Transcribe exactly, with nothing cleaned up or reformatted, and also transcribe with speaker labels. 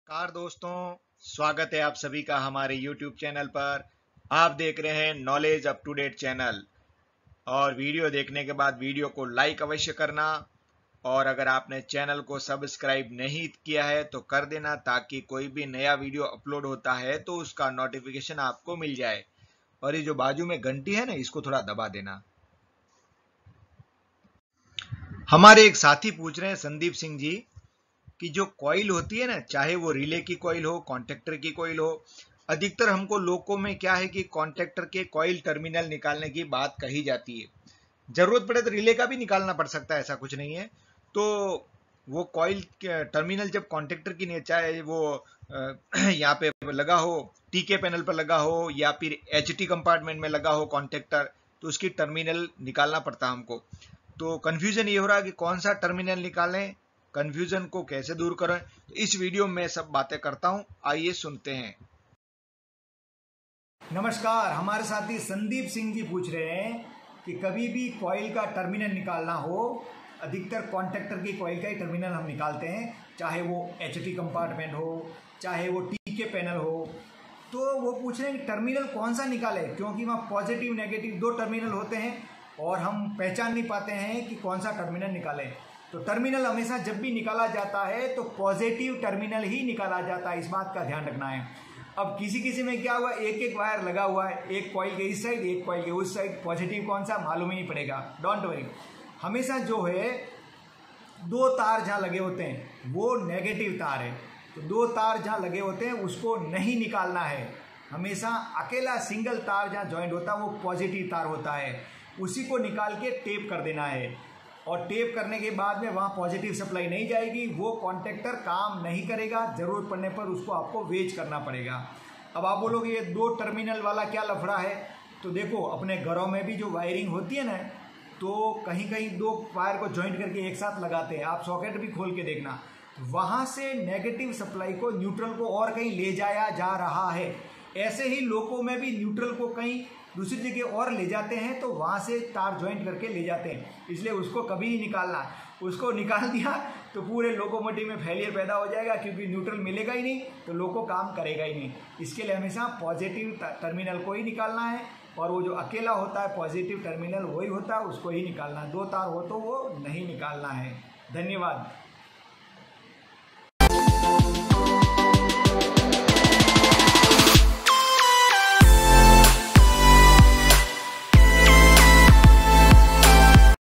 Speaker 1: नमस्कार दोस्तों, स्वागत है आप सभी का हमारे YouTube चैनल पर। आप देख रहे हैं knowledge up to date channel. और वीडियो देखने के बाद वीडियो को लाइक अवश्य करना, और अगर आपने चैनल को सब्सक्राइब नहीं किया है तो कर देना, ताकि कोई भी नया वीडियो अपलोड होता है तो उसका नोटिफिकेशन आपको मिल जाए। और ये जो बाजू में घंटी है ना, इसको थोड़ा दबा देना। हमारे एक साथी पूछ रहे हैं, संदीप सिंह जी, कि जो कॉइल होती है ना, चाहे वो रिले की कॉइल हो, कॉन्टेक्टर की कॉइल हो, अधिकतर हमको लोगों में क्या है कि कॉन्टेक्टर के कॉइल टर्मिनल निकालने की बात कही जाती है। जरूरत पड़े तो रिले का भी निकालना पड़ सकता है, ऐसा कुछ नहीं है। तो वो कॉइल टर्मिनल जब कॉन्टेक्टर की नहीं, चाहे वो यहाँ पे लगा हो, टीके पैनल पर लगा हो या फिर एचटी कंपार्टमेंट में लगा हो कॉन्टेक्टर, तो उसकी टर्मिनल निकालना पड़ता है हमको। तो कंफ्यूजन ये हो रहा है कि कौन सा टर्मिनल निकालें, कंफ्यूजन को कैसे दूर करें, तो इस वीडियो में सब बातें करता हूं, आइए सुनते हैं।
Speaker 2: नमस्कार, हमारे साथी संदीप सिंह जी पूछ रहे हैं कि कभी भी कॉइल का टर्मिनल निकालना हो, अधिकतर कॉन्टेक्टर की कॉइल का ही टर्मिनल हम निकालते हैं, चाहे वो एचटी कंपार्टमेंट हो, चाहे वो टीके पैनल हो। तो वो पूछ रहे हैं कि टर्मिनल कौन सा निकाले, क्योंकि वहाँ पॉजिटिव नेगेटिव दो टर्मिनल होते हैं और हम पहचान नहीं पाते हैं कि कौन सा टर्मिनल निकालें। तो टर्मिनल हमेशा जब भी निकाला जाता है तो पॉजिटिव टर्मिनल ही निकाला जाता है, इस बात का ध्यान रखना है। अब किसी किसी में क्या हुआ, एक एक वायर लगा हुआ है, एक कॉइल के इस साइड एक कॉइल के उस साइड, पॉजिटिव कौन सा मालूम ही नहीं पड़ेगा। डोंट वरी, हमेशा जो है दो तार जहाँ लगे होते हैं वो नेगेटिव तार है, तो दो तार जहाँ लगे होते हैं उसको नहीं निकालना है। हमेशा अकेला सिंगल तार जहाँ ज्वाइंट होता है वो पॉजिटिव तार होता है, उसी को निकाल के टेप कर देना है। और टेप करने के बाद में वहाँ पॉजिटिव सप्लाई नहीं जाएगी, वो कॉन्टेक्टर काम नहीं करेगा, ज़रूरत पड़ने पर उसको आपको वेच करना पड़ेगा। अब आप बोलोगे ये दो टर्मिनल वाला क्या लफड़ा है, तो देखो अपने घरों में भी जो वायरिंग होती है ना, तो कहीं कहीं दो वायर को जॉइंट करके एक साथ लगाते हैं, आप सॉकेट भी खोल के देखना, वहाँ से नेगेटिव सप्लाई को न्यूट्रल को और कहीं ले जाया जा रहा है। ऐसे ही लोगों में भी न्यूट्रल को कहीं दूसरी जगह और ले जाते हैं, तो वहाँ से तार ज्वाइंट करके ले जाते हैं, इसलिए उसको कभी नहीं निकालना। उसको निकाल दिया तो पूरे लोकोमोटिव में फेलियर पैदा हो जाएगा, क्योंकि न्यूट्रल मिलेगा ही नहीं तो लोको काम करेगा ही नहीं। इसके लिए हमेशा पॉजिटिव टर्मिनल को ही निकालना है, और वो जो अकेला होता है पॉजिटिव टर्मिनल वही होता है, उसको ही निकालना है। दो तार हो तो वो नहीं निकालना है। धन्यवाद।